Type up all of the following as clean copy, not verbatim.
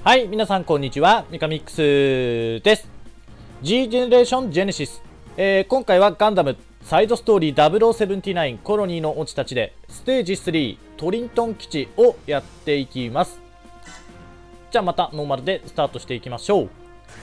はい、皆さんこんにちは。ミカミックスです。G ジェネレーションジェネシス。今回はガンダムサイドストーリー0079コロニーのオチたちでステージ3トリントン基地をやっていきます。じゃあまたノーマルでスタートしていきましょう。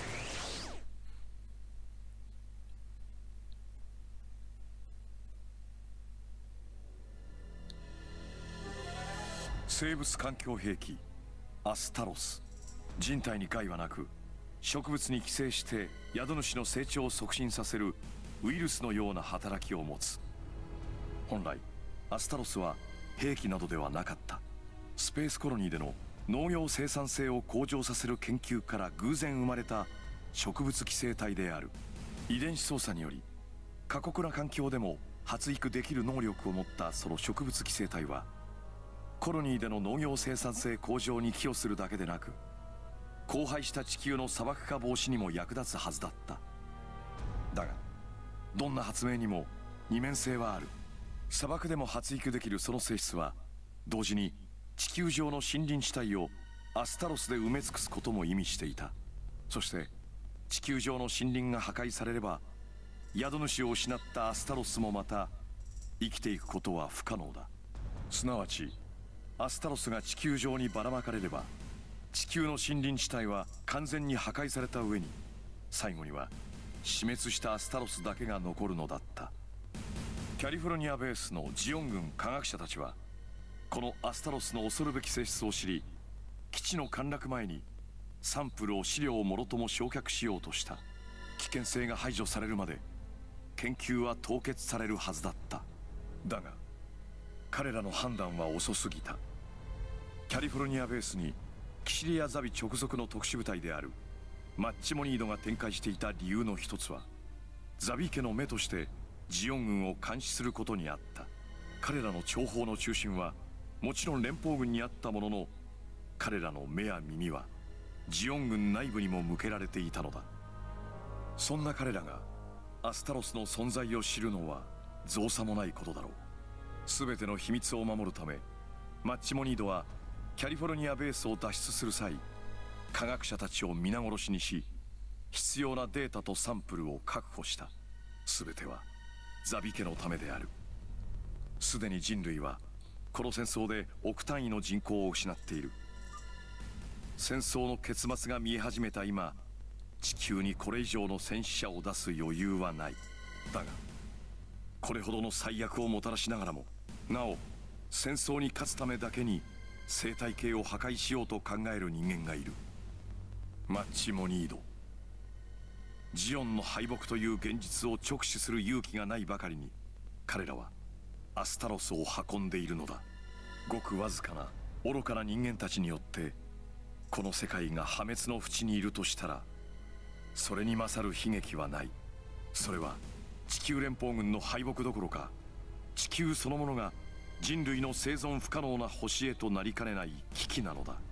生物環境兵器アスタロス。人体に害はなく植物に寄生して宿主の成長を促進させるウイルスのような働きを持つ。本来アスタロスは兵器などではなかった。スペースコロニーでの農業生産性を向上させる研究から偶然生まれた植物寄生体である。遺伝子操作により過酷な環境でも発育できる能力を持ったその植物寄生体はコロニーでの農業生産性向上に寄与するだけでなく荒廃した地球の砂漠化防止にも役立つはずだった。だがどんな発明にも二面性はある。砂漠でも発育できるその性質は同時に地球上の森林地帯をアスタロスで埋め尽くすことも意味していた。そして地球上の森林が破壊されれば宿主を失ったアスタロスもまた生きていくことは不可能だ。すなわちアスタロスが地球上にばらまかれれば地球の森林地帯は完全に破壊された上に最後には死滅したアスタロスだけが残るのだった。キャリフォルニアベースのジオン軍科学者たちはこのアスタロスの恐るべき性質を知り基地の陥落前にサンプルを資料をもろとも焼却しようとした。危険性が排除されるまで研究は凍結されるはずだった。だが彼らの判断は遅すぎた。キャリフォルニアベースにキシリア・ザビ直属の特殊部隊であるマッチモニードが展開していた理由の一つはザビ家の目としてジオン軍を監視することにあった。彼らの諜報の中心はもちろん連邦軍にあったものの彼らの目や耳はジオン軍内部にも向けられていたのだ。そんな彼らがアスタロスの存在を知るのは造作もないことだろう。全ての秘密を守るためマッチモニードはキャリフォルニアベースを脱出する際科学者たちを皆殺しにし必要なデータとサンプルを確保した。全てはザビ家のためである。すでに人類はこの戦争で億単位の人口を失っている。戦争の結末が見え始めた今地球にこれ以上の戦死者を出す余裕はない。だがこれほどの最悪をもたらしながらもなお戦争に勝つためだけに生態系を破壊しようと考える人間がいる。マッチモニード。ジオンの敗北という現実を直視する勇気がないばかりに彼らはアスタロスを運んでいるのだ。ごくわずかな愚かな人間たちによってこの世界が破滅の淵にいるとしたらそれに勝る悲劇はない。それは地球連邦軍の敗北どころか地球そのものが人類の生存不可能な星へとなりかねない危機なのだ。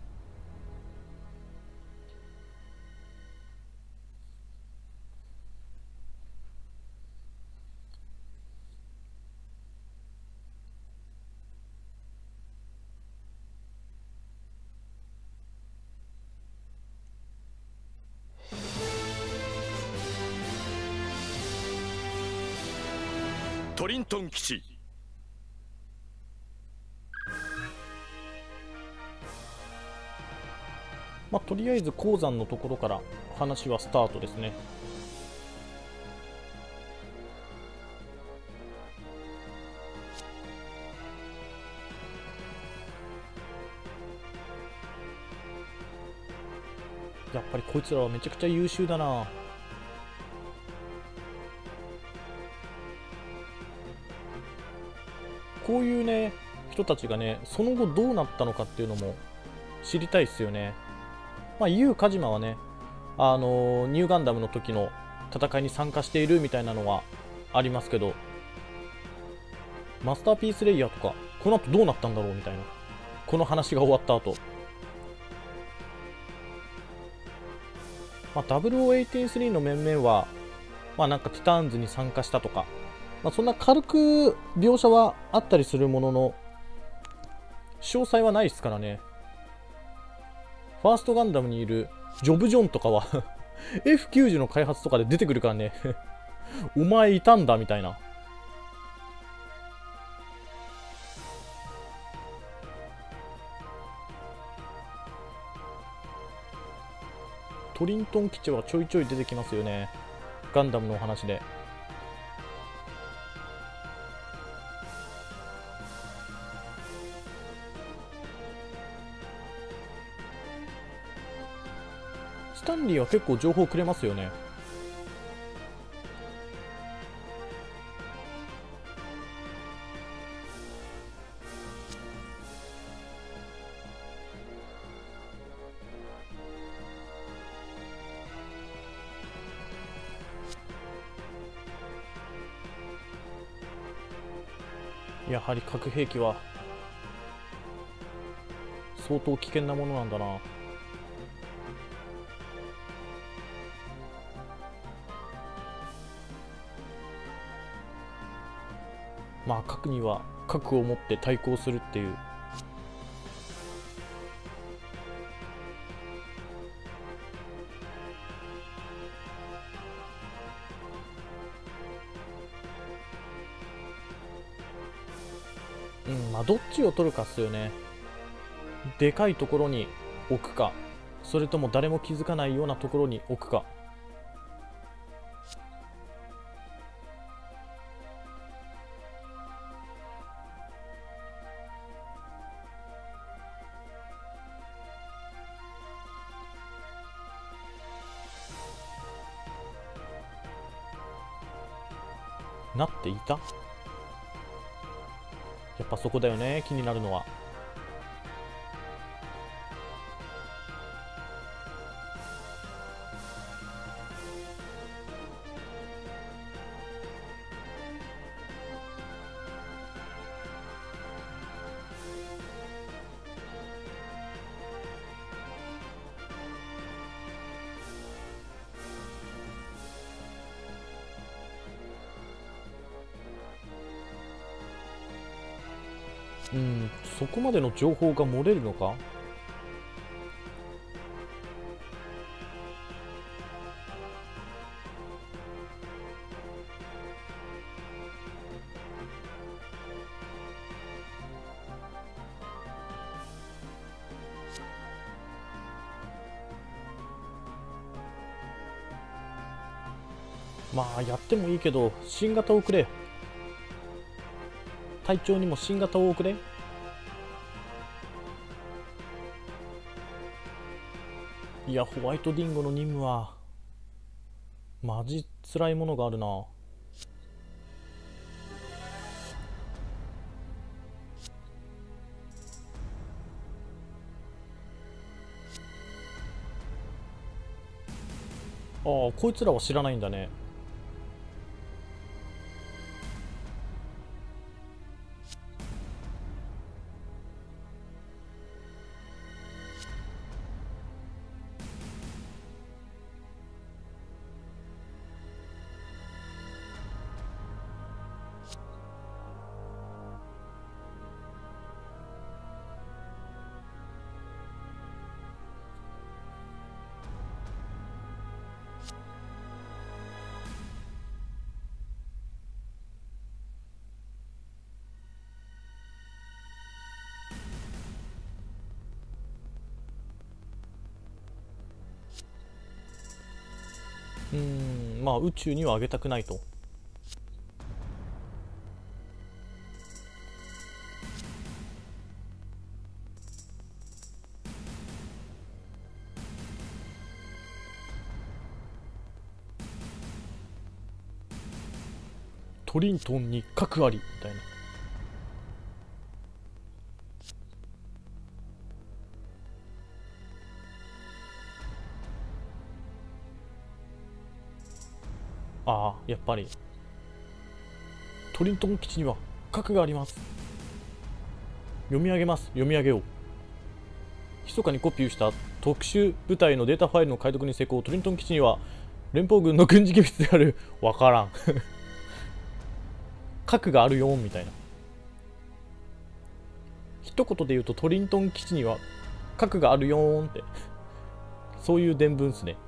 トリントン基地。 とりあえず鉱山のところから話はスタートですね。やっぱりこいつらはめちゃくちゃ優秀だな。こういうね人たちがねその後どうなったのかっていうのも知りたいですよね。ユウ・カジマはね、ニューガンダムの時の戦いに参加しているみたいなのはありますけど、マスターピースレイヤーとか、この後どうなったんだろうみたいな。この話が終わった後。0083の面々は、なんかティターンズに参加したとか、そんな軽く描写はあったりするものの、詳細はないですからね。 ファーストガンダムにいるジョブジョンとかはF90 の開発とかで出てくるからねお前いたんだみたいな。トリントン基地はちょいちょい出てきますよね、ガンダムのお話で。スタンリーは結構情報くれますよね。やはり核兵器は相当危険なものなんだな。まあ核には核を持って対抗するっていう。まあどっちを取るかっすよね。でかいところに置くか、それとも誰も気づかないようなところに置くか。なっていた？やっぱそこだよね、気になるのは。そこまでの情報が漏れるのか。まあやってもいいけど新型をくれ。隊長にも新型をくれ。いや、ホワイトディンゴの任務はマジ辛いものがあるな。ああ、こいつらは知らないんだね。まあ宇宙には上げたくないと。トリントンに核ありみたいな。ああ、やっぱりトリントン基地には核があります。読み上げます。読み上げよう。密かにコピーした特殊部隊のデータファイルの解読に成功。トリントン基地には連邦軍の軍事機密であるわからん核があるよみたいな。一言で言うとトリントン基地には核があるよーんってそういう伝聞っすね。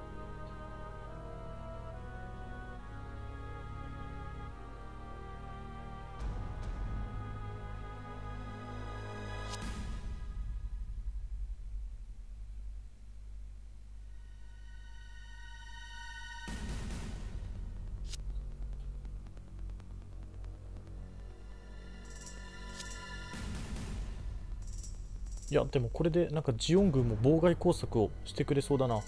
いやでもこれでなんかジオン軍も妨害工作をしてくれそうだな。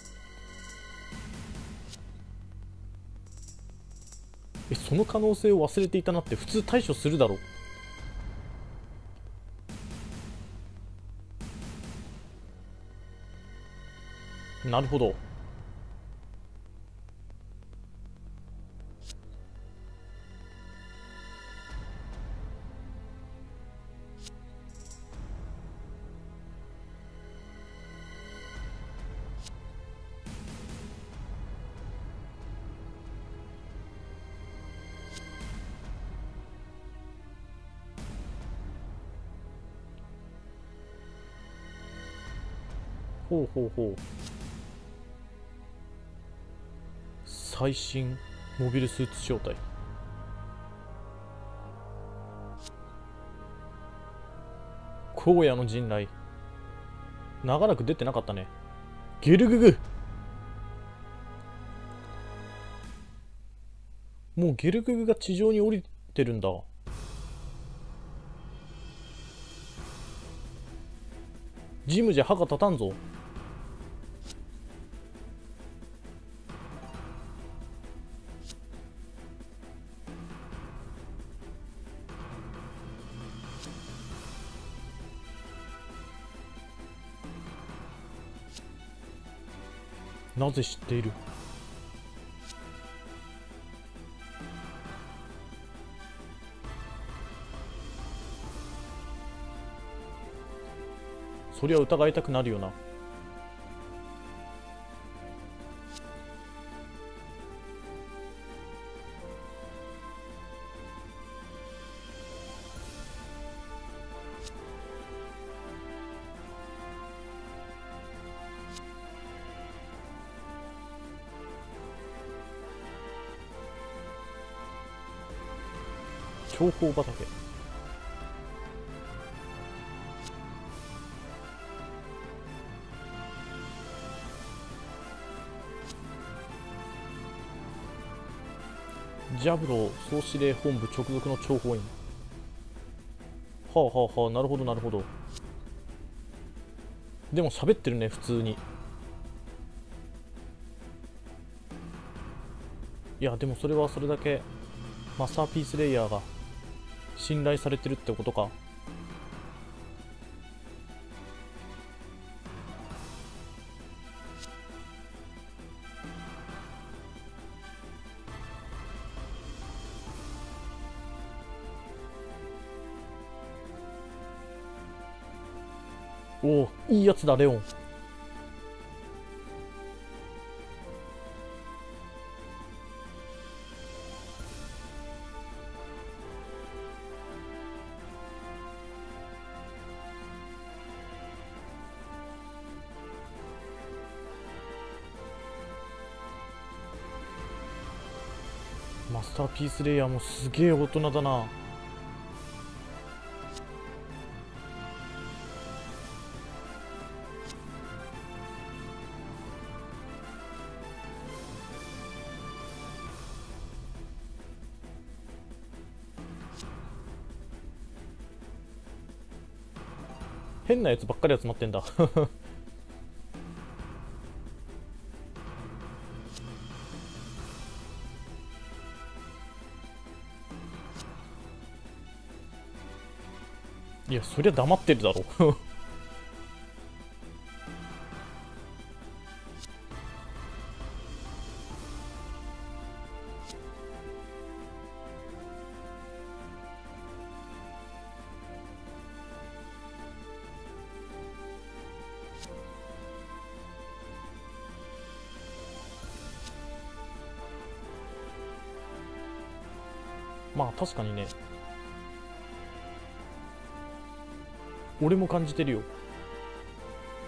その可能性を忘れていたなって。普通対処するだろう。なるほど。ほうほうほう。最新モビルスーツ招待。荒野の陣雷。長らく出てなかったね。ゲルググ。もうゲルググが地上に降りてるんだ。ジムじゃ歯が立たんぞ。なぜ知っている。そりゃ疑いたくなるよな。情報畑。ジャブロー総司令本部直属の諜報員。はあはあはあ、なるほどなるほど。でも喋ってるね普通に。いやでもそれはそれだけマスターピースレイヤーが信頼されてるってことか。おお、いいやつだレオン。マスターピースレイヤーもすげえ大人だな。変なやつばっかり集まってんだいやそりゃ黙ってるだろまあ確かにね。俺も感じてるよ。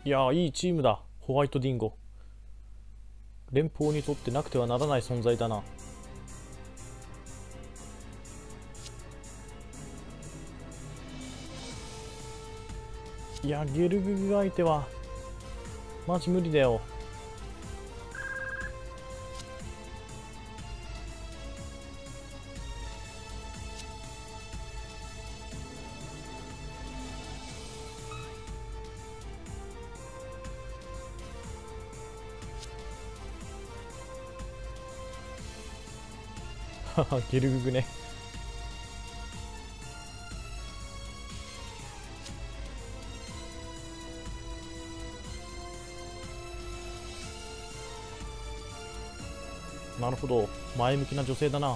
いやー、いいチームだ、ホワイトディンゴ。連邦にとってなくてはならない存在だな。いや、ゲルググ相手はマジ無理だよ。ゲルググね。なるほど、前向きな女性だな。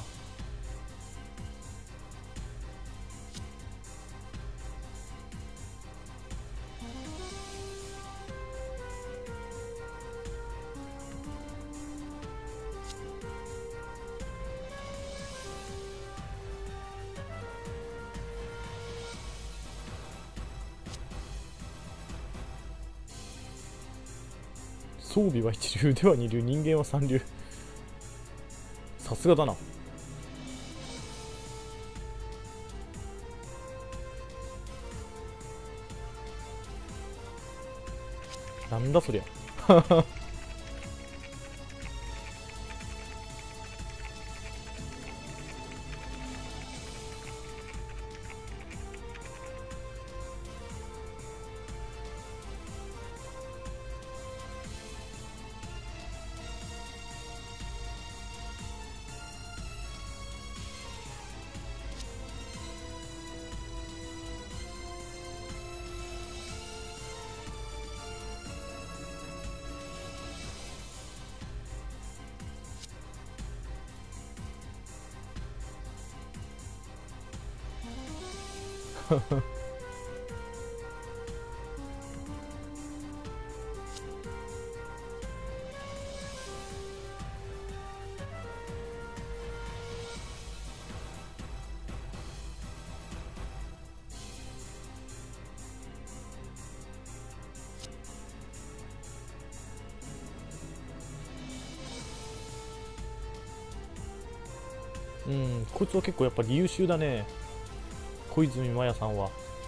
装備は一流、腕は二流、人間は三流。さすがだな。なんだそりゃ。うん、こいつは結構やっぱり優秀だね、小泉麻也さんは。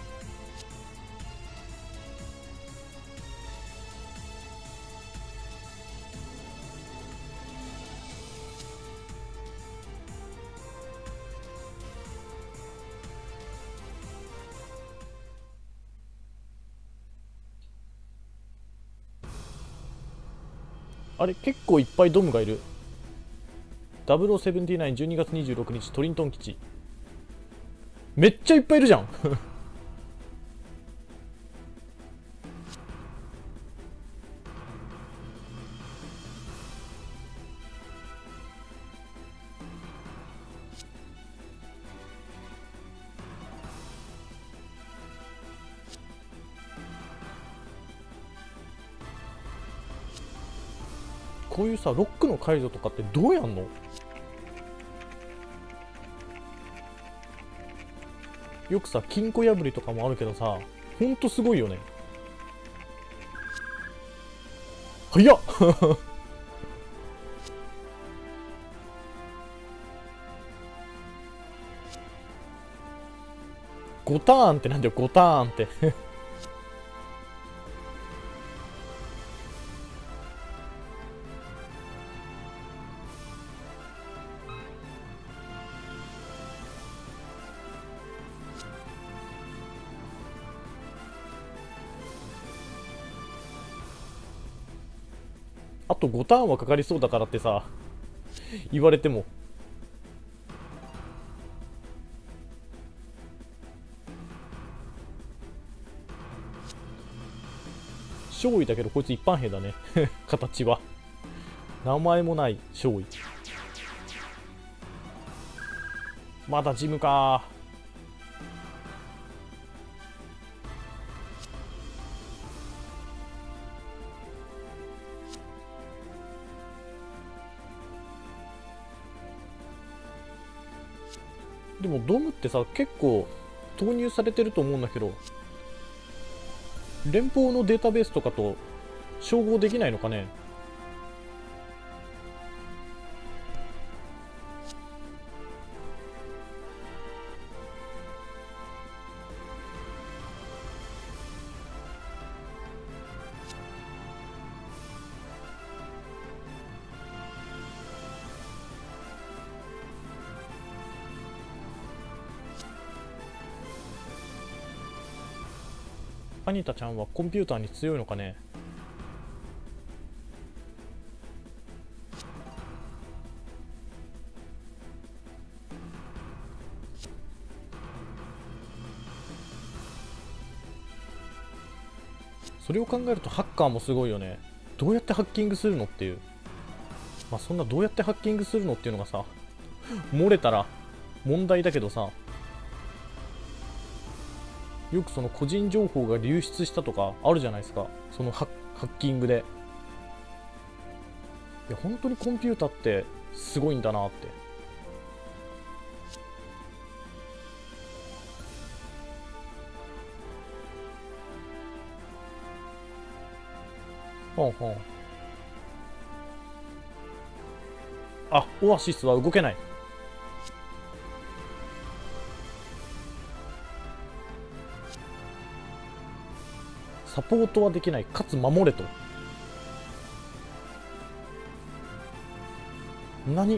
あれ、結構いっぱいドムがいる。0079、12月26日、トリントン基地。めっちゃいっぱいいるじゃん。こういうさ、ロックの解除とかってどうやんの？よくさ、金庫破りとかもあるけどさ、ほんとすごいよね。早っ。5ターンってなんだよ、5ターンって。あと5ターンはかかりそうだからってさ、言われても。少尉だけどこいつ一般兵だね。形は。名前もない少尉。まだジムか。でもドムってさ、結構投入されてると思うんだけど、 連邦のデータベースとかと照合できないのかね。アニタちゃんはコンピューターに強いのかね。それを考えるとハッカーもすごいよね。どうやってハッキングするのっていう。まあそんなどうやってハッキングするのっていうのがさ、漏れたら問題だけどさ、よくその個人情報が流出したとかあるじゃないですか、そのハッキングで。いや本当にコンピューターってすごいんだなって。ほんほん。あ、オアシスは動けない。サポートはできない、かつ守れと。何？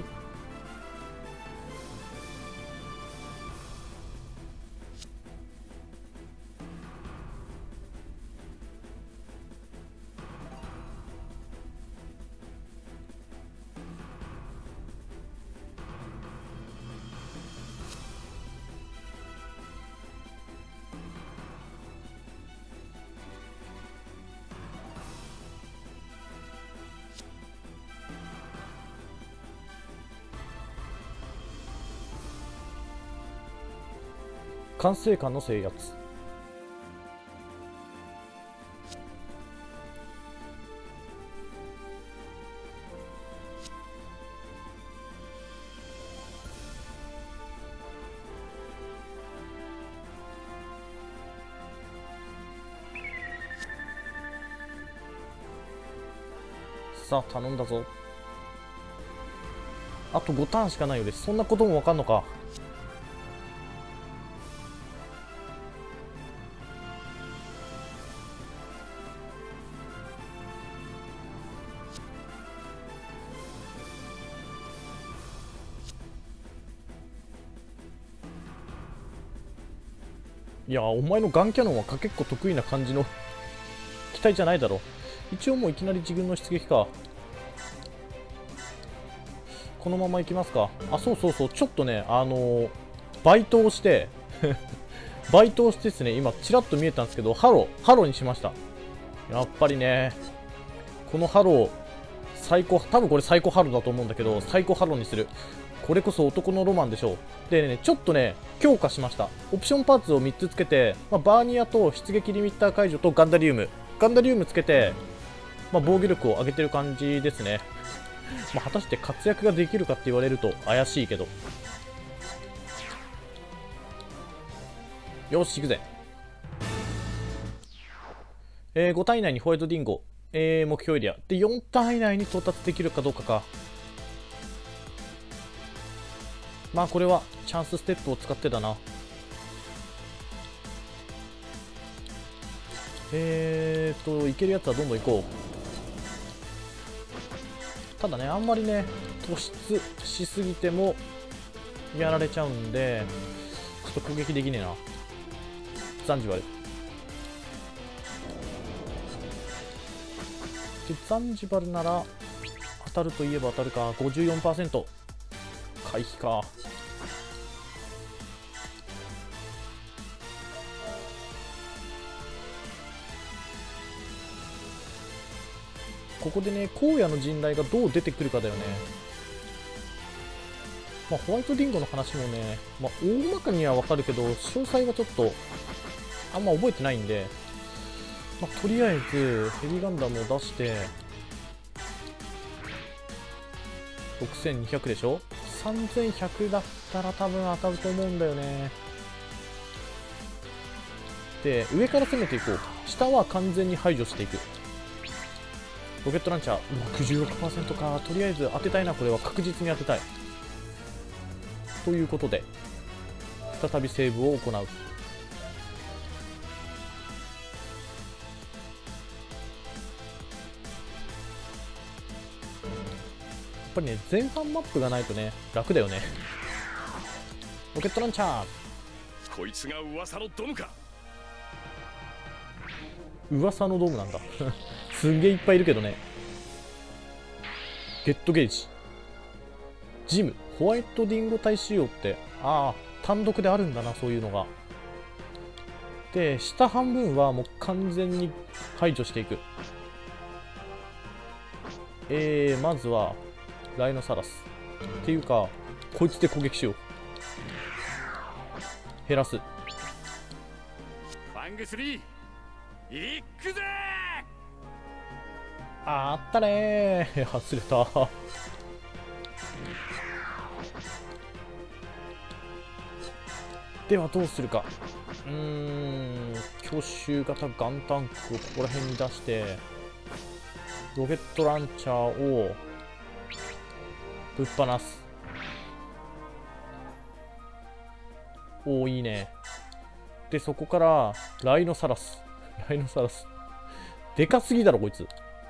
管制官の制圧。さあ頼んだぞ。あと5ターンしかないようです。そんなこともわかんのか。いやお前のガンキャノンはかけっこ得意な感じの機体じゃないだろ。一応もういきなり自軍の出撃か。このまま行きますか。あ、そうそうそう、ちょっとねバイトをしてバイトをしてですね、今ちらっと見えたんですけど、ハローにしました。やっぱりね、このハロー最高、多分これ最高ハローだと思うんだけど、最高ハローにする。これこそ男のロマンでしょう。でね、ちょっとね強化しました。オプションパーツを3つつけて、バーニアと出撃リミッター解除とガンダリウムつけて、防御力を上げてる感じですね。果たして活躍ができるかって言われると怪しいけど。よし行くぜ。5ターン以内にホワイトディンゴ、目標エリアで4ターン以内に到達できるかどうかか。これはチャンスステップを使ってだな。いけるやつはどんどん行こう。ただね、あんまりね突出しすぎてもやられちゃうんで、ちょっと攻撃できねえな。ザンジバルで、ザンジバルなら当たるといえば当たるか。 54% 回避か。ここでね、荒野の陣雷がどう出てくるかだよね。ホワイトディンゴの話もね、大まかにはわかるけど、詳細はちょっとあんま覚えてないんで、とりあえずヘビガンダムを出して6200でしょ。3100だったら多分当たると思うんだよね。で、上から攻めていこう。 下は完全に排除していく。ロケットランチャー 66% か。とりあえず当てたいな。これは確実に当てたいということで再びセーブを行う。やっぱりね、前半マップがないとね、楽だよね。ロケットランチャー。 こいつが噂のドムか。 噂のドームなんだ。すんげえいっぱいいるけどね。ゲットゲージ。ジム。ホワイトディンゴ体仕様って、ああ、単独であるんだな、そういうのが。で、下半分はもう完全に排除していく。まずは、ライノサラス。っていうか、こいつで攻撃しよう。減らす。 ファング3、いくぜあったねー。外れた。ではどうするか。強襲型ガンタンクをここら辺に出して、ロケットランチャーをぶっ放す。おお、いいね。で、そこからライノサラス。ライノサラス。でかすぎだろ、こいつ。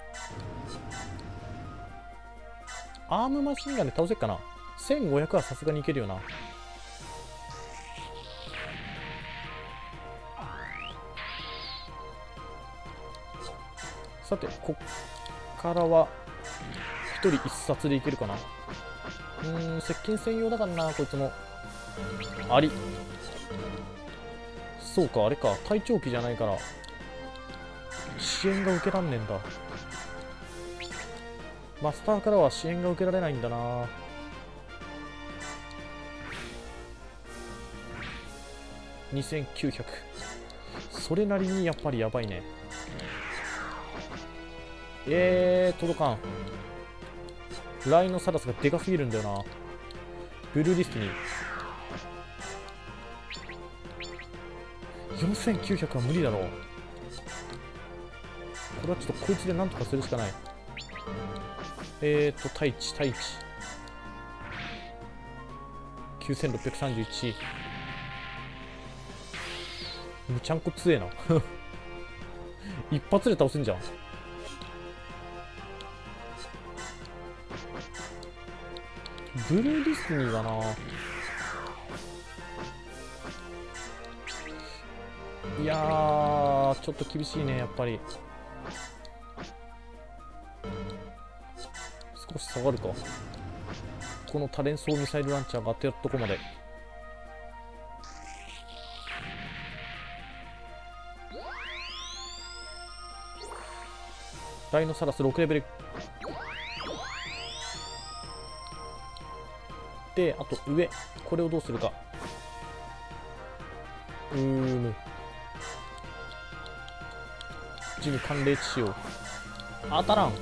アームマシンガンで倒せっかな。1500はさすがにいけるよな。さて、こっからは1人1冊でいけるかな。接近専用だからな、こいつも。あり。そうか、あれか。隊長機じゃないから支援が受けらんねえんだ。マスターからは支援が受けられないんだな。2900。それなりにやっぱりやばいね。届かん。ライノサラスがでかすぎるんだよな。ブルーディスティニー。4900は無理だろう。これはちょっとこいつでなんとかするしかない。対地。9631。むちゃんこ強えな。一発で倒せんじゃん。ブルーディスティニーがな。いやー、ちょっと厳しいね、やっぱり。少し下がるか。この多連装ミサイルランチャーが当てるとこまで。ライノサラス6レベル。で、あと上。これをどうするか。ジム寒冷地仕様。当たらん。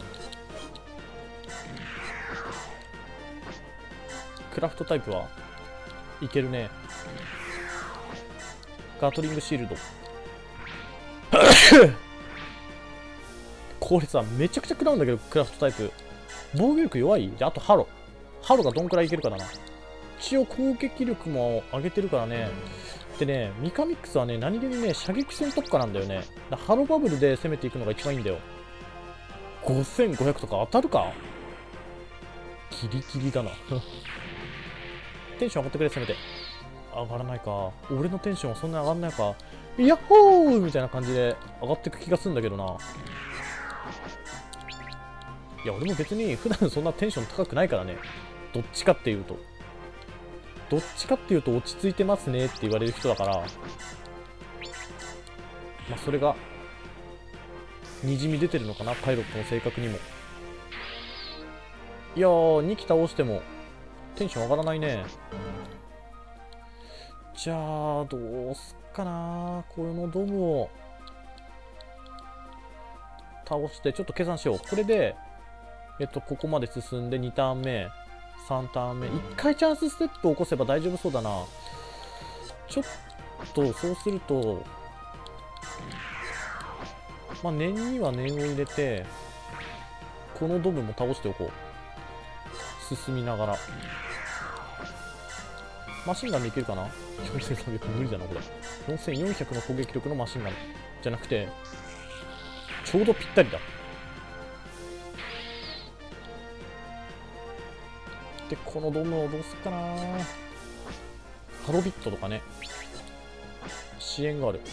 クラフトタイプはいけるね。ガトリングシールド。これさ、めちゃくちゃ食らうんだけど、クラフトタイプ。防御力弱い？じゃあ、あとハロ。ハロがどんくらいいけるかだな。一応攻撃力も上げてるからね。でね、ミカミックスはね、何気にね、射撃戦特化なんだよね。ハロバブルで攻めていくのが一番いいんだよ。5500とか当たるか？ギリギリだな。テンション上がってくれ、せめて。上がらないか。俺のテンションはそんなに上がんないか。ヤッホーみたいな感じで上がってく気がするんだけどな。いや、俺も別に普段そんなテンション高くないからね。どっちかっていうと落ち着いてますねって言われる人だから、まあそれがにじみ出てるのかな、パイロットの性格にも。いやー、2機倒してもテンション上がらないね。じゃあどうすっかな。このドムを倒してちょっと計算しよう。これでここまで進んで2ターン目、3ターン目、1回チャンスステップを起こせば大丈夫そうだな。ちょっとそうするとまあ念には念を入れてこのドブも倒しておこう。進みながらマシンガンでいけるかな。4300無理だなこれ。4400の攻撃力のマシンガンじゃなくてちょうどぴったりだ。でこのドムをどうすっかな。ハロビットとかね、支援がある。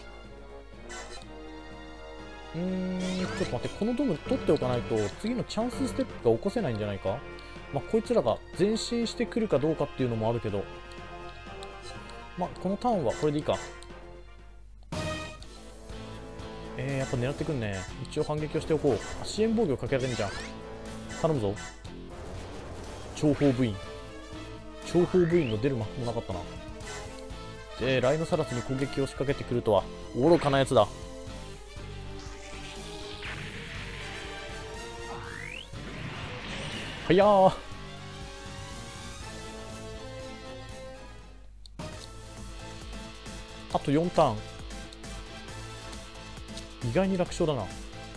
ちょっと待って、このドム取っておかないと次のチャンスステップが起こせないんじゃないか。まあこいつらが前進してくるかどうかっていうのもあるけど、まあこのターンはこれでいいか。やっぱ狙ってくんね。一応反撃をしておこう。支援防御かけられんじゃん。頼むぞ。諜報部員。諜報部員の出る幕もなかったな。でライノサラスに攻撃を仕掛けてくるとは愚かなやつだ。はやー。あと4ターン。意外に楽勝だな。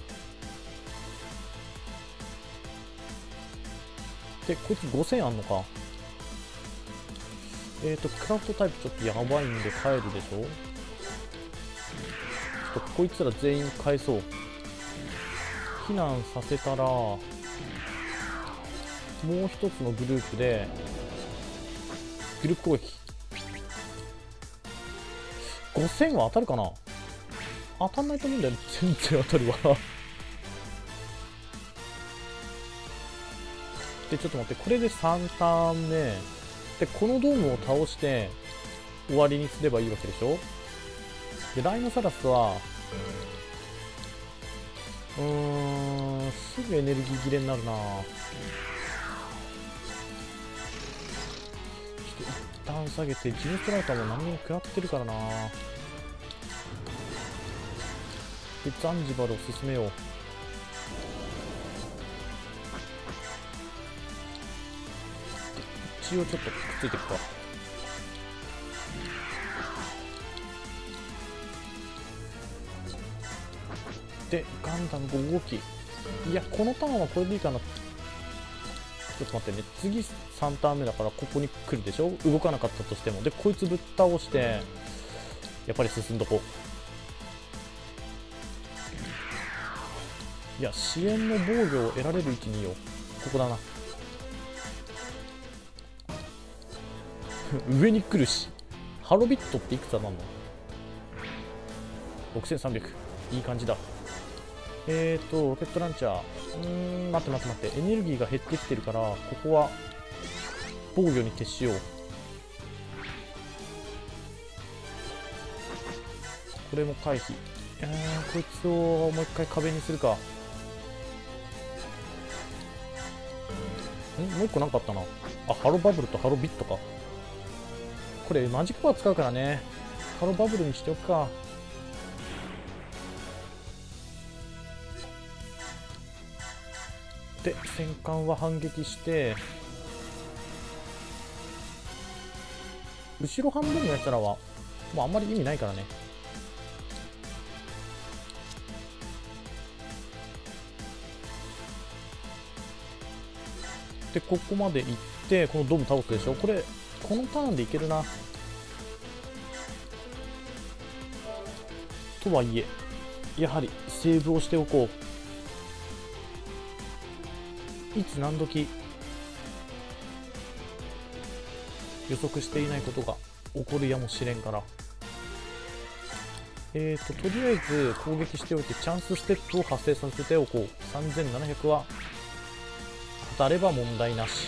でこいつ5000あんのか。クラフトタイプちょっとやばいんで帰るでしょ。ちょっとこいつら全員返そう。避難させたらもう一つのグループでグループ攻撃。5000は当たるかな。当たんないと思うんだよね。全然当たるわでちょっと待って、これで3ターン目でこのドームを倒して終わりにすればいいわけでしょ。でライノサラスはすぐエネルギー切れになるな。ちょっと一旦下げてジムストライカーも何にも食らってるからな。でザンジバルを進めよう。一応ちょっとくっついていくか。でガンダム5号機。いやこのターンはこれでいいかな。ちょっと待ってね、次3ターン目だからここに来るでしょ。動かなかったとしても。でこいつぶっ倒してやっぱり進んどこう。いや支援の防御を得られる位置にいよう。ここだな上に来るし。ハロビットっていくつなんの。6300。いい感じだ。ロケットランチャー。待ってエネルギーが減ってきてるからここは防御に徹しよう。これも回避。こいつをもう一回壁にするか。もう一個なんかあったな。あ、ハロバブルとハロビットか。これマジックパワー使うからね。ハロバブルにしておくか。で戦艦は反撃して後ろ半分のやつらはもうあんまり意味ないからね。でここまで行ってこのドーム倒すでしょ。これこのターンでいけるな。とはいえやはりセーブをしておこう。いつ何時予測していないことが起こるやもしれんから。とりあえず攻撃しておいてチャンスステップを発生させておこう。3700は当たれば問題なし。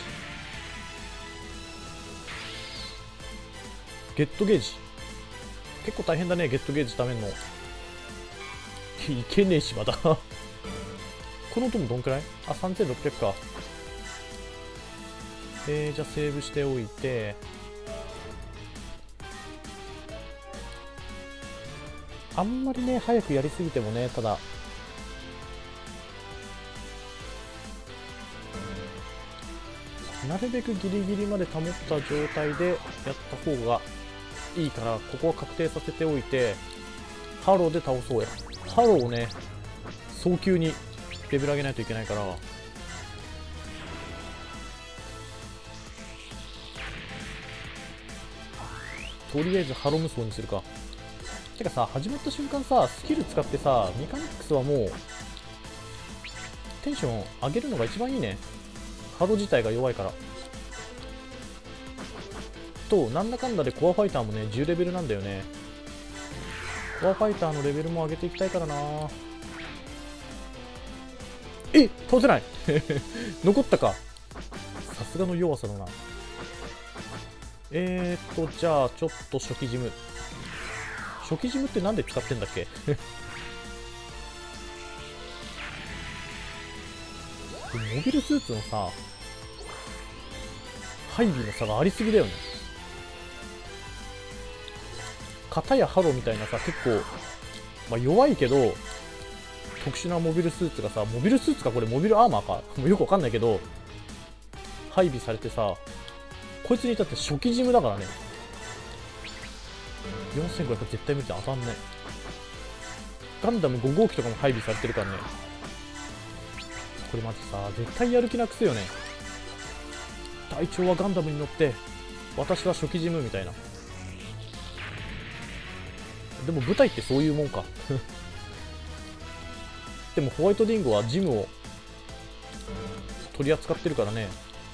ゲットゲージ結構大変だね。ゲットゲージためんのいけねえしまだこの音もどんくらい。あ、3600か。じゃあセーブしておいて、あんまりね早くやりすぎてもね、ただなるべくギリギリまで保った状態でやった方がいいから、ここは確定させておいてハローで倒そうや。ハローをね早急にレベル上げないといけないから。とりあえずハロムソーにするか。てかさ、始まった瞬間さ、スキル使ってさ、メカニクスはもうテンション上げるのが一番いいね。ハロ自体が弱いから。と、なんだかんだでコアファイターもね、10レベルなんだよね。コアファイターのレベルも上げていきたいからな。え、倒せない残ったか。さすがの弱さだな。じゃあちょっと初期ジム。初期ジムってなんで使ってんだっけモビルスーツのさ、配備の差がありすぎだよね。片やハローみたいなさ、結構、まあ、弱いけど特殊なモビルスーツがさ、モビルスーツかこれモビルアーマーかもうよくわかんないけど配備されてさ、こいつに至って初期ジムだからね。4500絶対無理だ、当たんね。ガンダム5号機とかも配備されてるからね。これマジさ、絶対やる気なくすよね。隊長はガンダムに乗って私は初期ジムみたいな。でも舞台ってそういうもんかでもホワイトディンゴはジムを取り扱ってるからね。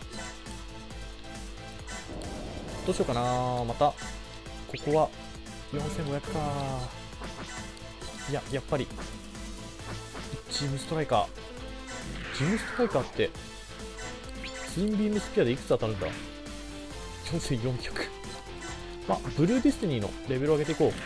どうしようかな。またここは4500か。いや、やっぱりチームストライカー。チームストライカーってツインビームスピアでいくつ当たるんだ。4400。まあブルーディスティニーのレベルを上げていこう。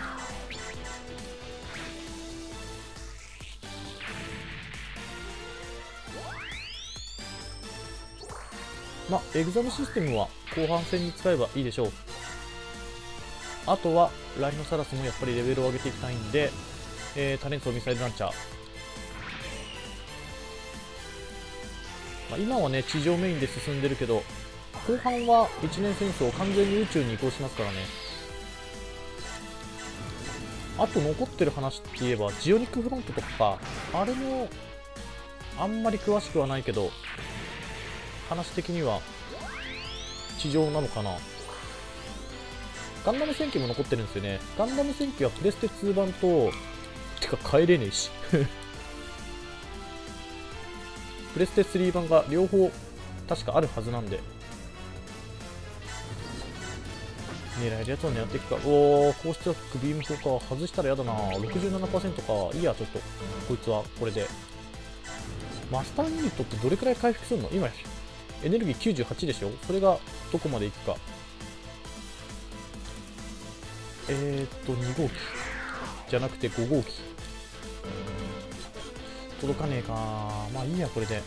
まあエグザムシステムは後半戦に使えばいいでしょう。あとはライノサラスもやっぱりレベルを上げていきたいんで、多連装ミサイルランチャー、まあ、今はね地上メインで進んでるけど、後半は一年戦争完全に宇宙に移行しますからね。あと残ってる話って言えばジオニックフロントとか、あれもあんまり詳しくはないけど話的には地上なのかな。ガンダム戦記も残ってるんですよね。ガンダム戦記はプレステ2版と、てか帰れねえしプレステ3版が両方確かあるはずなんで、狙えるやつは狙っていくか。おお、高出力ビーム砲か。外したらやだな。 67% か。いいや、ちょっとこいつはこれで。マスターユニットってどれくらい回復するの。今エネルギー98でしょ。それがどこまでいくか。2号機じゃなくて5号機届かねえか。まあいいや、これで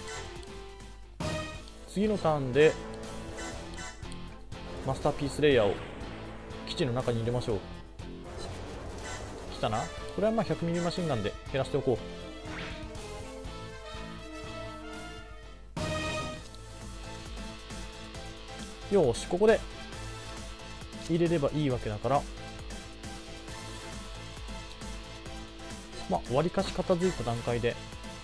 次のターンでマスターピースレイヤーを基地の中に入れましょう。来たな。これはまあ 100mm マシンガンで減らしておこう。よし、ここで入れればいいわけだから、まあわりかし片付いた段階で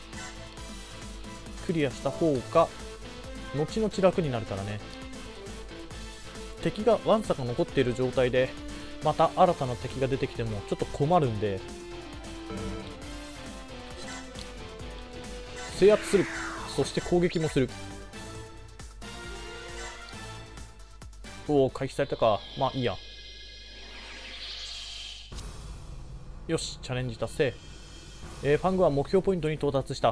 クリアした方が後々楽になるからね。敵がわんさか残っている状態でまた新たな敵が出てきてもちょっと困るんで、制圧する、そして攻撃もする。おお、回避されたか。まあいいや。よし、チャレンジ達成。ファングは目標ポイントに到達した。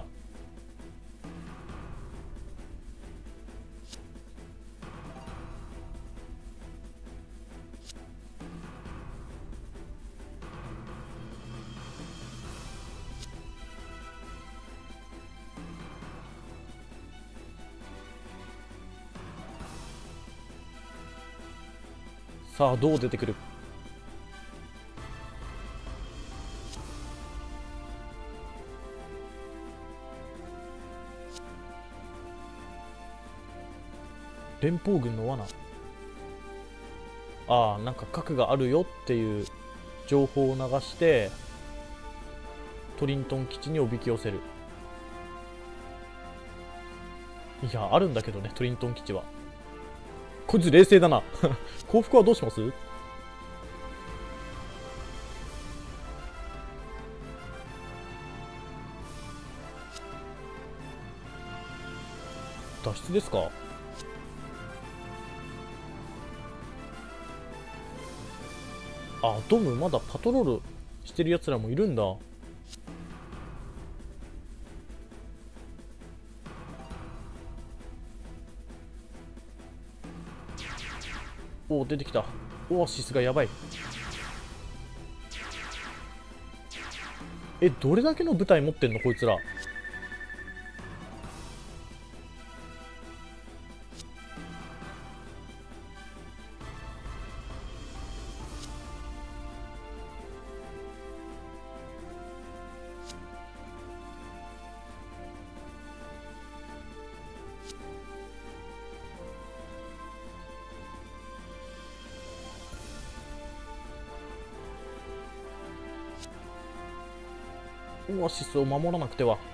さあどう出てくる。連邦軍の罠。ああ、なんか核があるよっていう情報を流してトリントン基地におびき寄せる。いや、あるんだけどね、トリントン基地は。こいつ冷静だな。降伏はどうします？脱出ですか？あ、ドムまだパトロールしてるやつらもいるんだ。おお、出てきた。オアシスがやばい。どれだけの部隊持ってんのこいつら。オアシスを守らなくては。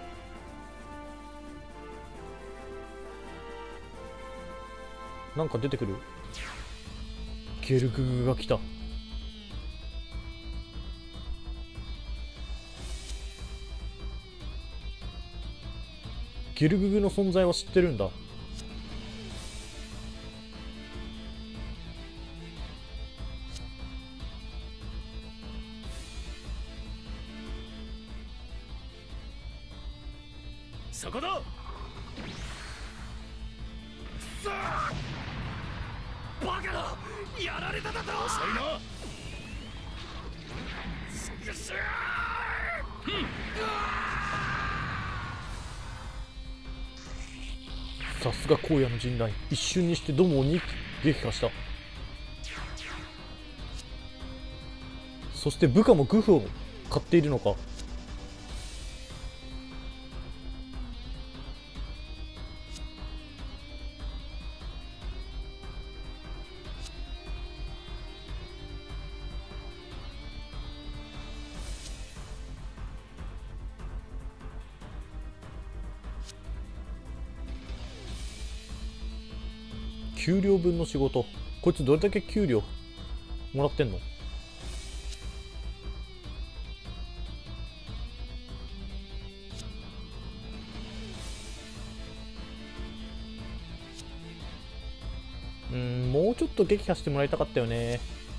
なんか出てくる。ゲルググが来た。ゲルググの存在は知ってるんだ。 そこだ。さあ、バカだ、やられただと。遅いな。よっしゃー。さすが荒野の陣内、一瞬にしてドモに撃破した。そして部下もグフを買っているのか。給料分の仕事。こいつどれだけ給料もらってんの？もうちょっと撃破してもらいたかったよね。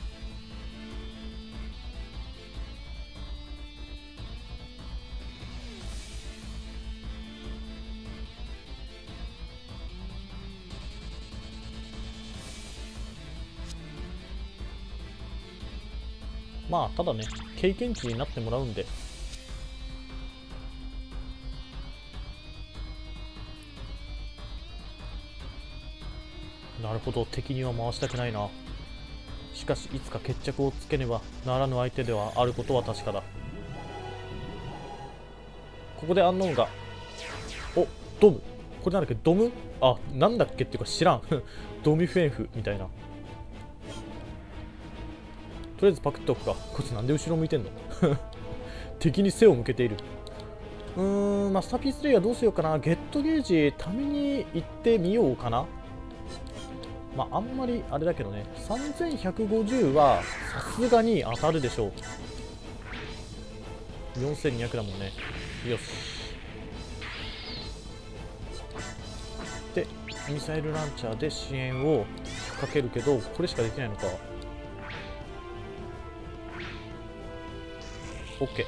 まあただね、経験値になってもらうんで。なるほど、敵には回したくないな。しかしいつか決着をつけねばならぬ相手ではあることは確かだ。ここでアンノーンが、お、ドム、これなんだっけ、ドム、あ、なんだっけっていうか知らん。ドミフェンフみたいな。とりあえずパクっておくか。こいつなんで後ろ向いてんの？敵に背を向けている。マスターピースレイヤーどうしようかな。ゲットゲージために行ってみようかな。まああんまりあれだけどね、3150はさすがに当たるでしょう。4200だもんね。よし。でミサイルランチャーで支援をかけるけど、これしかできないのか。OK。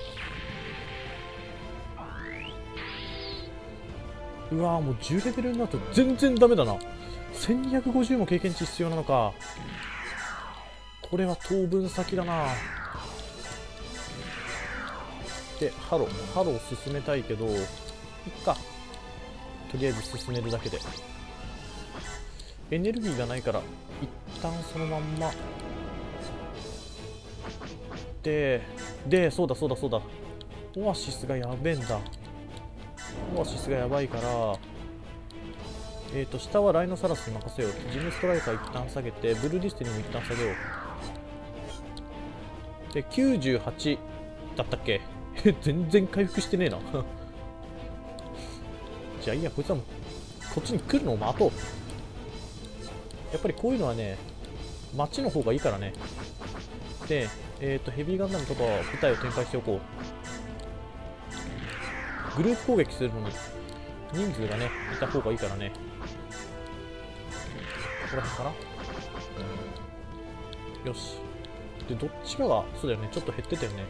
うわー、もう10レベルになると全然ダメだな。1250も経験値必要なのか。これは当分先だな。でハロー進めたいけどいっか。とりあえず進めるだけで。エネルギーがないから一旦そのまんまで、そうだ。オアシスがやべえんだ。オアシスがやばいから、下はライノサラスに任せよう。ジムストライカー一旦下げて、ブルーディスティニも一旦下げよう。で、98だったっけ？ 全然回復してねえなじゃあいいや、こいつはもうこっちに来るのを待とう。やっぱりこういうのはね、街の方がいいからね。で、ヘビーガンダムとかは部隊を展開しておこう。グループ攻撃するのに人数がね、いた方がいいからね。ここら辺かな。よし。で、どっちかが、そうだよね、ちょっと減ってたよね。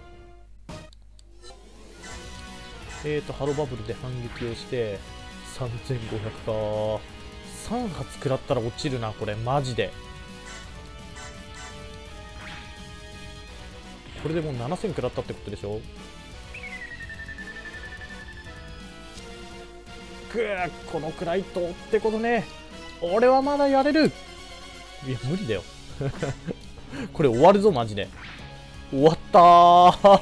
ハローバブルで反撃をして、3500か。3発食らったら落ちるな、これ、マジで。これでもう7000食らったってことでしょ。このくらいとってことね。俺はまだやれる。いや、無理だよ。これ終わるぞ、マジで。終わったー。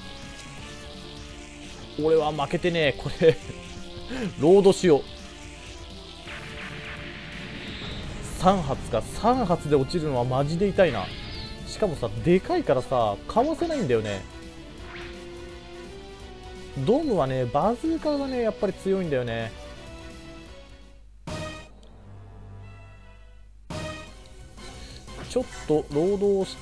俺は負けてねえ。これ、ロードしよう。3発か。3発で落ちるのはマジで痛いな。しかもさ、でかいからさ、かわせないんだよね。ドームはね、バズーカがね、やっぱり強いんだよね。ちょっと労働をして、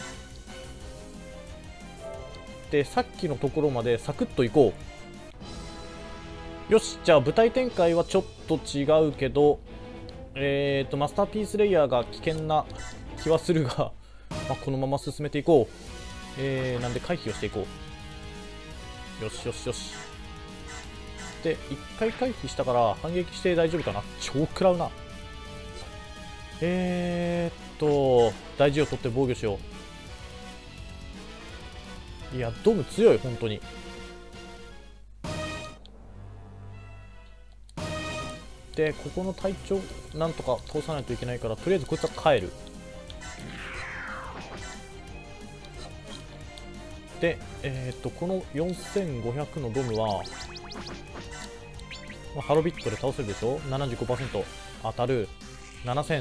で、さっきのところまでサクッと行こう。よし、じゃあ舞台展開はちょっと違うけど、マスターピースレイヤーが危険な気はするが、まあ、このまま進めていこう。なんで回避をしていこう。よしよしよし。で、一回回避したから反撃して大丈夫かな。超食らうな。大事を取って防御しよう。いや、ドム強い、本当に。で、ここの隊長、なんとか倒さないといけないから、とりあえずこいつは帰る。で、この4500のドムは、まあ、ハロビットで倒せるでしょ。 75% 当たる。7000。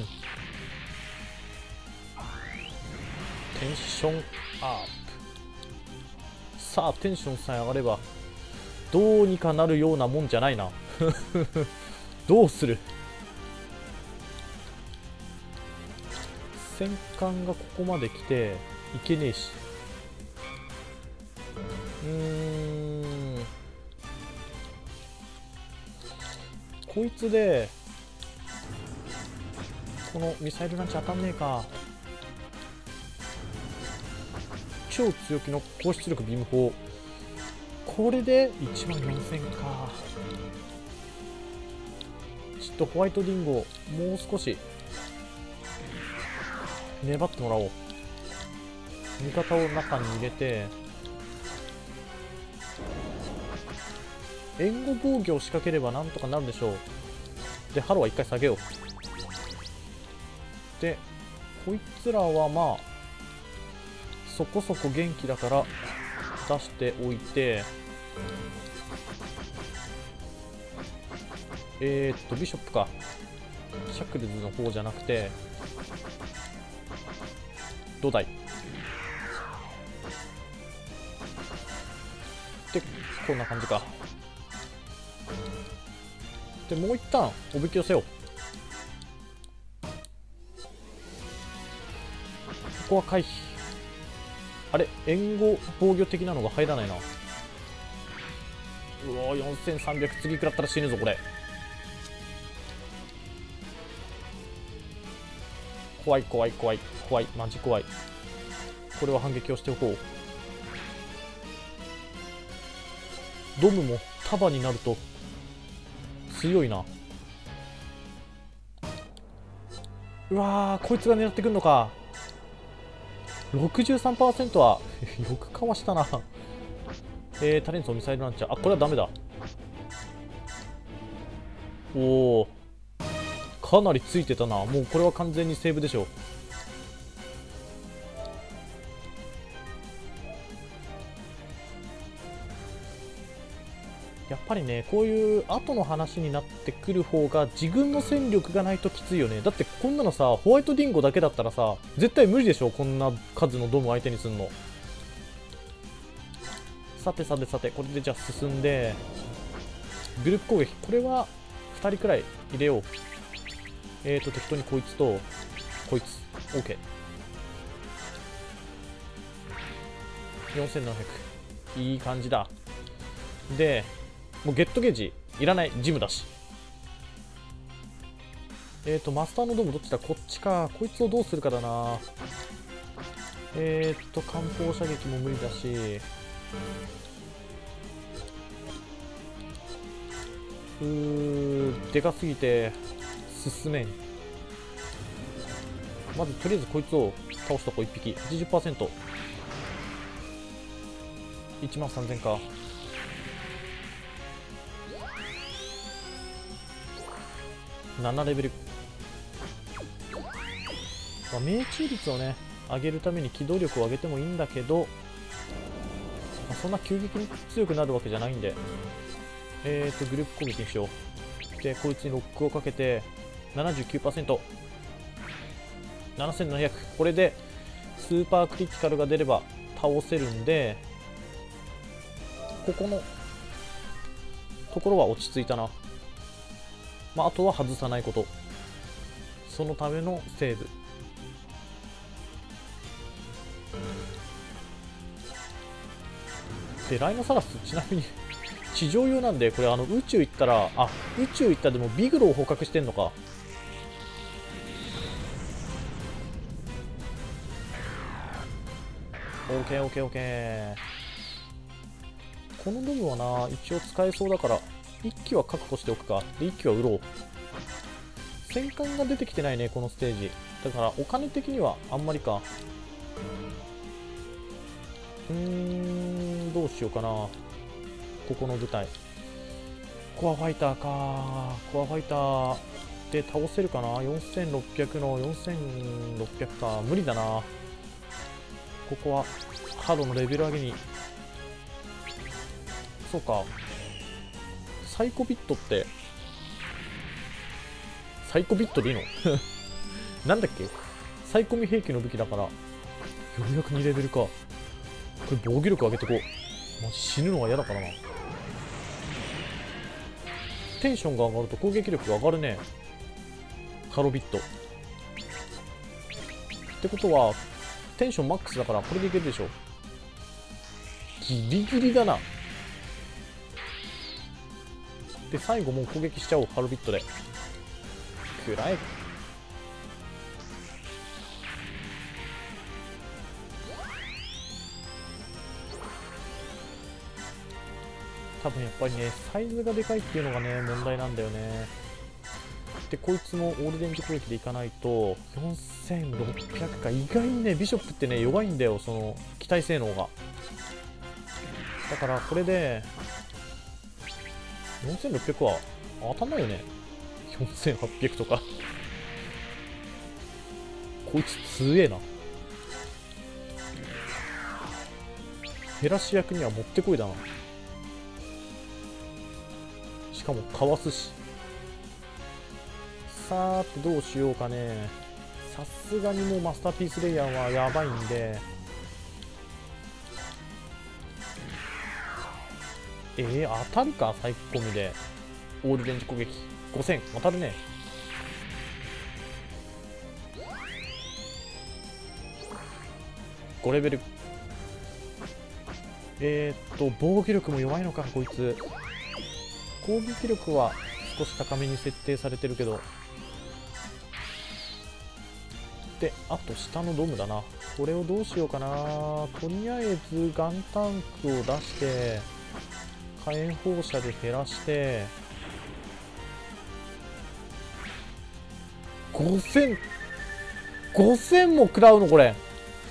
テンションアップ。さあ、テンションさえ上がればどうにかなるようなもんじゃないな。どうする。戦艦がここまで来ていけねえし。こいつでこのミサイルランチ当たんねえか。超強気の高出力ビーム砲、これで14000か。ちょっとホワイトディンゴもう少し粘ってもらおう。味方を中に入れて援護防御を仕掛ければなんとかなるでしょう。で、ハローは一回下げよう。で、こいつらはまあそこそこ元気だから出しておいて、ビショップか。シャクルズの方じゃなくて土台で、こんな感じか。で、もう一旦おびき寄せよう。ここは回避。あれ、援護防御的なのが入らないな。うおー、4300。次食らったら死ぬぞこれ。怖い怖い怖い怖い、マジ怖い。これは反撃をしておこう。ドムも束になると強いな。うわー、こいつが狙ってくんのか。63% はよくかわしたな。タレンソンミサイルランチャー、あ、これはダメだ。おお、かなりついてたな。もうこれは完全にセーブでしょ。やっぱりね、こういう後の話になってくる方が自軍の戦力がないときついよね。だってこんなのさ、ホワイトディンゴだけだったらさ、絶対無理でしょ、こんな数のドーム相手にすんの。 さてさてさて、これでじゃあ進んで、グループ攻撃、これは2人くらい入れよう。適当にこいつと、こいつ、OK。4700。いい感じだ。で、もうゲットゲージ、いらない、ジムだし。マスターのドームどっちだ？こっちか。こいつをどうするかだな。艦砲射撃も無理だし。でかすぎて進めん。まずとりあえずこいつを倒しとこう。1匹 80%。 13000か。7レベル、まあ、命中率をね上げるために機動力を上げてもいいんだけど、まあ、そんな急激に強くなるわけじゃないんで、グループ攻撃にしよう。でこいつにロックをかけて 79%、 7700。これでスーパークリティカルが出れば倒せるんで、ここのところは落ち着いたな。まあ、あとは外さないこと、そのためのセーブ。でライノサラスちなみに地上用なんで、これ宇宙行ったら、宇宙行ったらでもビグロを捕獲してんのか。OKOKOK。このドムはな一応使えそうだから1機は確保しておくか。で1機は売ろう。戦艦が出てきてないねこのステージだから、お金的にはあんまりか。どうしようかな。ここの部隊コアファイターか。コアファイターで倒せるかな。4600の4600か。無理だな。ここはハロのレベル上げに。そうか、サイコビットって、サイコビットでいいのなんだっけ、サイコミ兵器の武器だからようやく2レベルか。これ防御力上げてこう。マジ死ぬのが嫌だからな。テンションが上がると攻撃力が上がるね。ハロビットってことはテンションマックスだからこれでいけるでしょ。ギリギリだな。で最後もう攻撃しちゃおう。ハロビットでくらえ。多分やっぱりねサイズがでかいっていうのがね問題なんだよね。でこいつもオールレンジ攻撃でいかないと4600か。意外にねビショップってね弱いんだよ、その機体性能が。だからこれで4600は当たんないよね。4800とかこいつ強えな。減らし役にはもってこいだな。しかもかわすし。さーてどうしようかね。さすがにもうマスターピースレイヤーはやばいんで、当たるか。サイコミでオールレンジ攻撃5000当たるね。5レベル。防御力も弱いのかこいつ。攻撃力は少し高めに設定されてるけど。であと下のドームだな。これをどうしようかな。とりあえずガンタンクを出して火炎放射で減らして5000も食らうのこれ。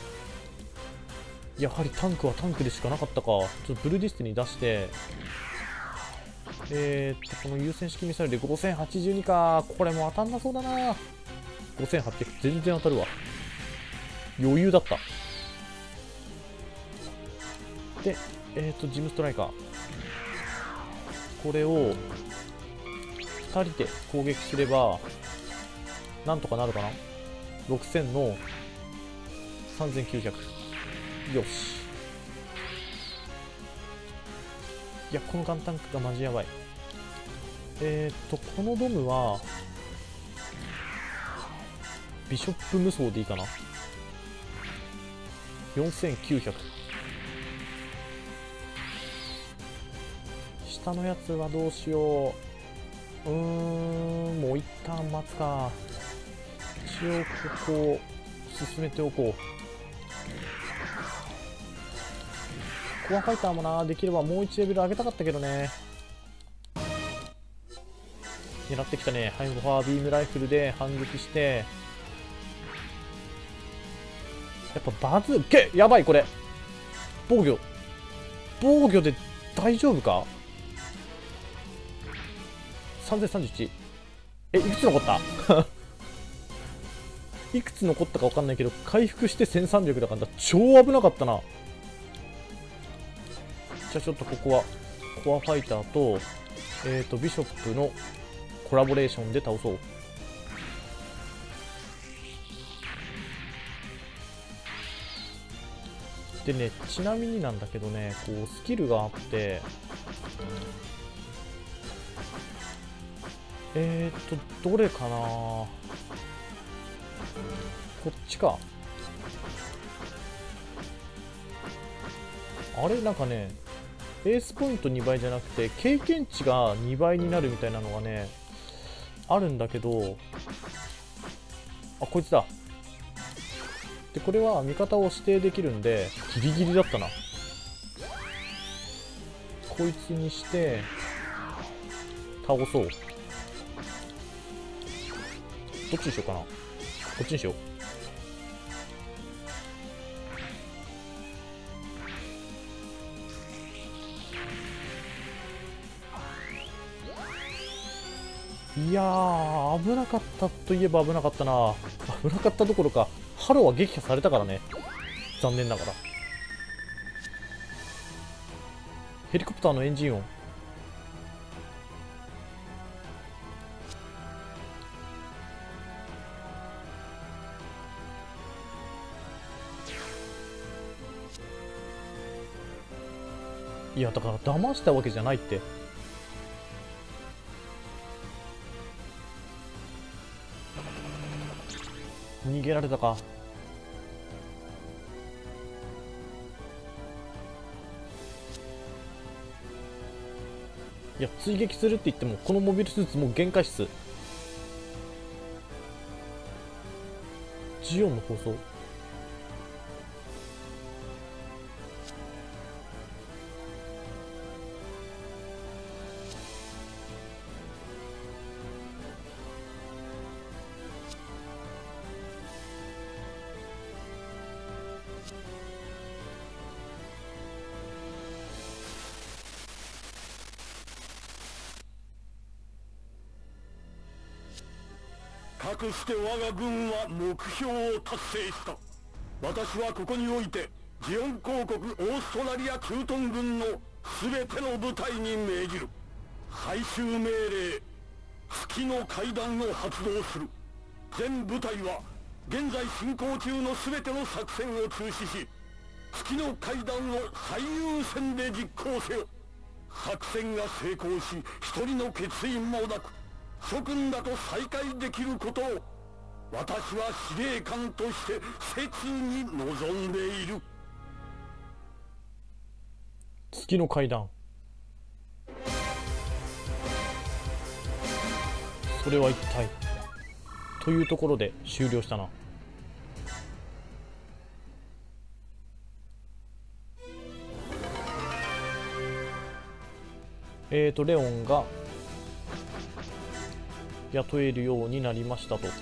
やはりタンクはタンクでしかなかったか。ちょっとブルーディスティに出してこの優先式ミサイルで5082か。これも当たんなそうだな。5800全然当たるわ。余裕だった。でジムストライカー、これを2人で攻撃すればなんとかなるかな。6000の3900。よしいや、このガンタンクがマジやばい。このドムはビショップ無双でいいかな。4900。下のやつはどうしよう。もう一旦待つか。一応ここを進めておこう。コアファイターもな、できればもう1レベル上げたかったけどね。狙ってきたね。ハイファービームライフルで反撃して、やっぱバズけやばい。これ防御で大丈夫か。3031。いくつ残ったいくつ残ったか分かんないけど、回復して1300だから超危なかったな。じゃあちょっとここはコアファイターとビショップのコラボレーションで倒そう。でね、ちなみになんだけどね、こうスキルがあって、どれかな。こっちか。あれ、なんかね、エースポイント2倍じゃなくて経験値が2倍になるみたいなのがねあるんだけど、あ、こいつだ。でこれは味方を指定できるんでギリギリだったな。こいつにして倒そう。どっちにしようかな。こっちにしよう。いやー、危なかったといえば危なかったな。危なかったどころか、ハローは撃破されたからね。残念ながら。ヘリコプターのエンジン音。いや、だから騙したわけじゃないって。逃げられたか。いや、追撃するって言ってもこのモビルスーツもう限界っす。ジオンの放送。 かくして我が軍は目標を達成した。私はここにおいてジオン公国オーストラリア駐屯軍の全ての部隊に命じる。最終命令、月の階段を発動する。全部隊は現在進行中の全ての作戦を中止し、月の階段を最優先で実行せよ。作戦が成功し一人の欠員もなく諸君らと再会できることを私は司令官として切に望んでいる。 月の階段。それは一体というところで終了したな。レオンが雇えるようになりましたと。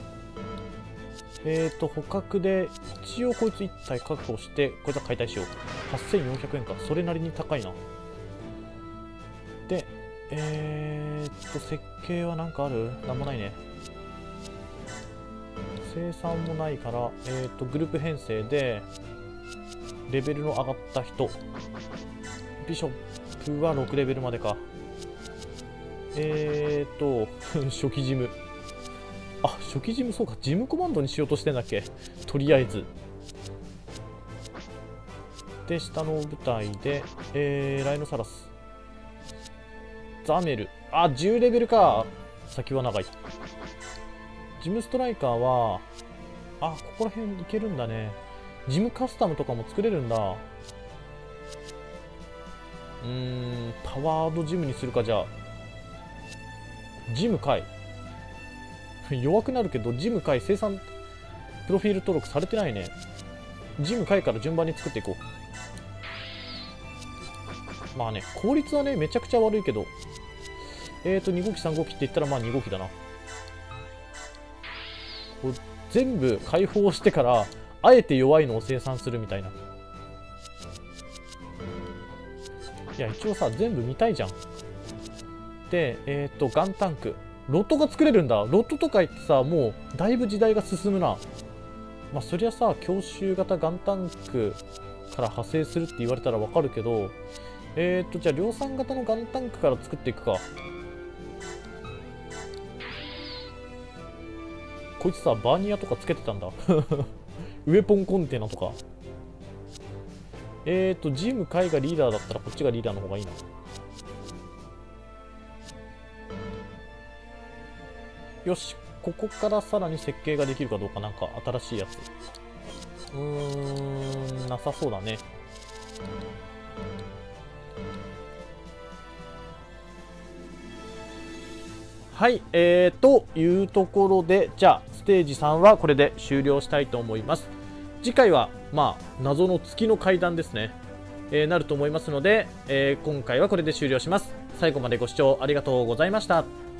捕獲で一応こいつ1体確保して、こいつは解体しよう。8400円か。それなりに高いな。で設計はなんかある？なんもないね。生産もないから、グループ編成でレベルの上がった人、ビショップは6レベルまでか。初期ジム。あ、初期ジム、そうか、ジムコマンドにしようとしてんだっけ、とりあえず。で、下の部隊で、ライノサラス。 ザメル。あ、10レベルか。先は長い。ジムストライカーは、あ、ここら辺いけるんだね。ジムカスタムとかも作れるんだ。パワードジムにするか、じゃあ。ジム回。弱くなるけど、ジム回生産、プロフィール登録されてないね。ジム回から順番に作っていこう。まあね、効率はね、めちゃくちゃ悪いけど。2号機、3号機って言ったら、まあ2号機だな。こう全部解放してから、あえて弱いのを生産するみたいな。いや、一応さ、全部見たいじゃん。で、ガンタンク。ロットが作れるんだ。ロットとか言ってさ、もう、だいぶ時代が進むな。まあ、そりゃさ、強襲型ガンタンクから派生するって言われたらわかるけど、じゃあ、量産型のガンタンクから作っていくか。こいつさ、バーニアとかつけてたんだ。ウェポンコンテナとか。ジムカイがリーダーだったらこっちがリーダーの方がいいな。よし、ここからさらに設計ができるかどうか、なんか新しいやつ。なさそうだね。はい、というところで、じゃあ、ステージ3はこれで終了したいと思います。次回は、まあ、謎の月の階段ですね。なると思いますので、今回はこれで終了します。最後までご視聴ありがとうございました。